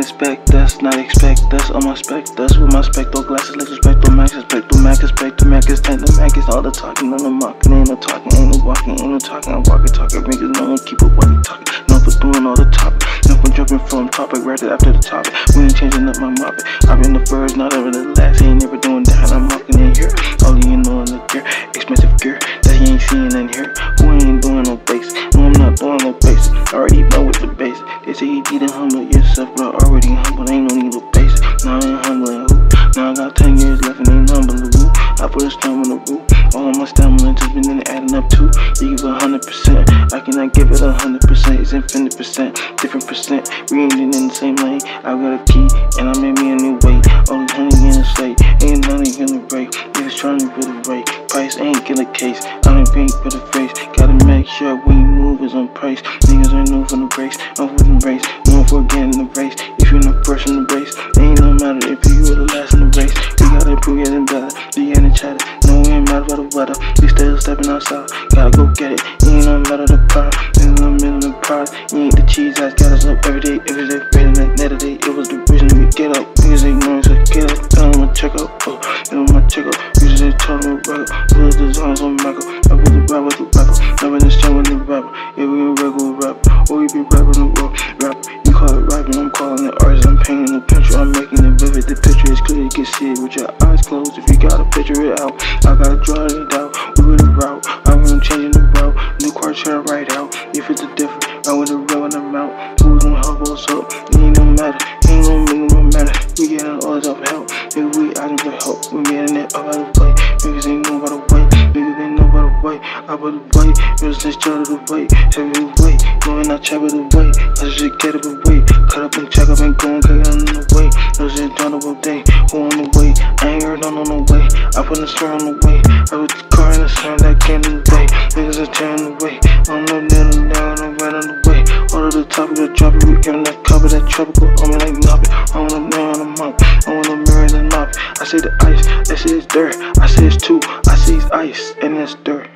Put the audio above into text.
expect us, not expect us. I'ma expect us with my spectral glasses, like spectral max, spectral max, spectral max, ten the max, all the talking, none of mocking, ain't no talking, ain't no walking, ain't no talking, I'm walking, talking, niggas no one keep up what he talking, no for doing all the topic, no for jumping from topic, right after the topic, we ain't changing up my mopping, I've been the first, not ever the last, ain't never doing that, I'm walking in here, all you know in the gear, expensive gear, that you ain't seeing in here, who ain't doing no bass, no I'm not doing no bass, already know with the bass, they say you need to humble yourself, but already humble, ain't no need to bass, now I ain't humbling who, now I got 10 years left and ain't humbling who, I put a stamp on the roof, all of my stamina just been adding up to, you give 100%, I cannot give it 100%, it's infinite percent, different percent, we ain't in the same lane, I got a key, and I made me a new way, all the honey in the slate, ain't nothing gonna break, niggas trying to put a break, price ain't get a case, I don't think for the face, gotta make sure when you move is on price, niggas ain't new for the race, I'm for the race, no for getting the race, if you're not first in the race, ain't no matter if you were the last in the race, we gotta improve getting better, we ain't chatter, no we ain't mad about the weather, we still stepping outside, gotta go get it, ain't no matter the product, in the middle of the product, you ain't the cheese, I got us up every day, ready like net a day, it was the reason we get up, niggas ain't knowing so get up, tell them my check up, tell them my check up, usually tell them rock up, put the designs on Michael, I put the rap with the rapper, never in this time with the rapper, yeah we a regular rapper, or we be rapping the world, rapper, you call it rapping, I'm calling it artist, I'm painting the picture, I'm making it vivid, the picture is clear, you can see it with your eyes closed, if you gotta picture it out, I gotta draw it out, we with the route, I'm changing the route, new car try to write out, if it's a different, I with a real in the mouth, who's gonna help us up, ain't no matter, ain't no minimum matter, we getting all this up help, nigga we asking for help, we getting it up out of the way, niggas ain't know about the way, niggas ain't know about the way, I put the way, niggas ain't started the way, heavy weight, knowing I check with the way, I just get it away, cut up and check up and go and get on the way, niggas ain't done the whole day, who on the way, I ain't heard none on the way, I put the star on the way, I put the car in the sun that came in the way, niggas are tearing away, I'm no kneeling down, I'm right on the way, all of the topic of drop it, we giving that cover, that tropical, I'm like nop it, I want a man on the mop, I want a mirror in the mop, I say the ice, I say it's dirt, I say it's two, I say it's ice, and it's dirt.